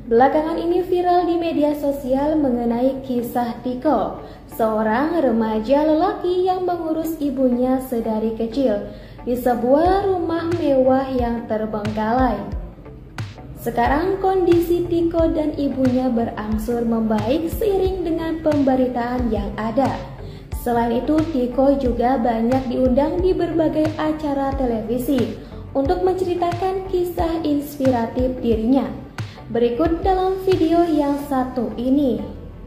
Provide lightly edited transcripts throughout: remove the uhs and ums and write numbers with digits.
Belakangan ini viral di media sosial mengenai kisah Tiko, seorang remaja lelaki yang mengurus ibunya sedari kecil di sebuah rumah mewah yang terbengkalai. Sekarang kondisi Tiko dan ibunya berangsur membaik seiring dengan pemberitaan yang ada. Selain itu, Tiko juga banyak diundang di berbagai acara televisi untuk menceritakan kisah inspiratif dirinya. Berikut dalam video yang satu ini.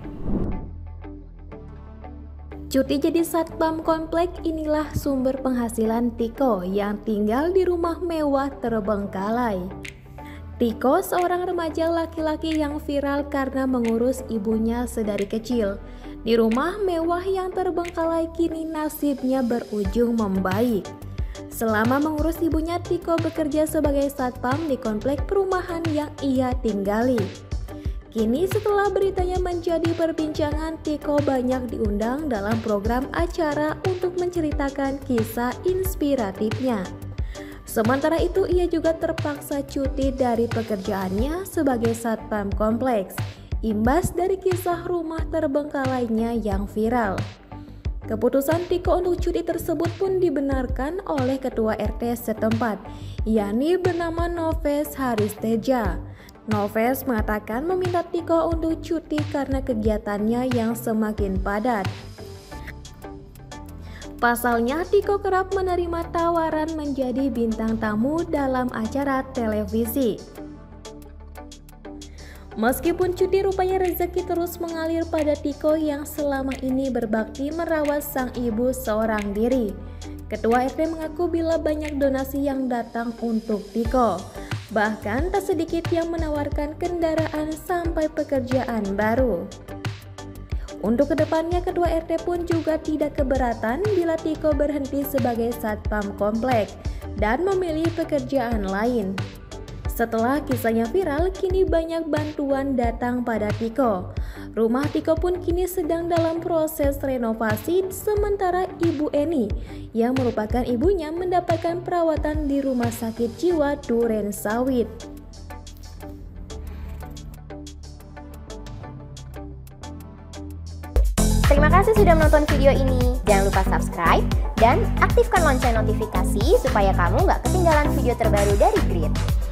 Cuti jadi satpam komplek, inilah sumber penghasilan Tiko yang tinggal di rumah mewah terbengkalai. Tiko seorang remaja laki-laki yang viral karena mengurus ibunya sedari kecil. Di rumah mewah yang terbengkalai kini nasibnya berujung membaik. Selama mengurus ibunya, Tiko bekerja sebagai satpam di komplek perumahan yang ia tinggali. Kini setelah beritanya menjadi perbincangan, Tiko banyak diundang dalam program acara untuk menceritakan kisah inspiratifnya. Sementara itu, ia juga terpaksa cuti dari pekerjaannya sebagai satpam kompleks, imbas dari kisah rumah terbengkalainya yang viral. Keputusan Tiko untuk cuti tersebut pun dibenarkan oleh Ketua RT setempat, yakni bernama Noves Haristeja. Noves mengatakan meminta Tiko untuk cuti karena kegiatannya yang semakin padat. Pasalnya, Tiko kerap menerima tawaran menjadi bintang tamu dalam acara televisi. Meskipun cuti, rupanya rezeki terus mengalir pada Tiko yang selama ini berbakti merawat sang ibu seorang diri. Ketua RT mengaku bila banyak donasi yang datang untuk Tiko. Bahkan tak sedikit yang menawarkan kendaraan sampai pekerjaan baru. Untuk kedepannya, Ketua RT pun juga tidak keberatan bila Tiko berhenti sebagai satpam komplek dan memilih pekerjaan lain. Setelah kisahnya viral, kini banyak bantuan datang pada Tiko. Rumah Tiko pun kini sedang dalam proses renovasi, sementara Ibu Eni yang merupakan ibunya mendapatkan perawatan di Rumah Sakit Jiwa Duren Sawit. Terima kasih sudah menonton video ini. Jangan lupa subscribe dan aktifkan lonceng notifikasi supaya kamu nggak ketinggalan video terbaru dari Grid.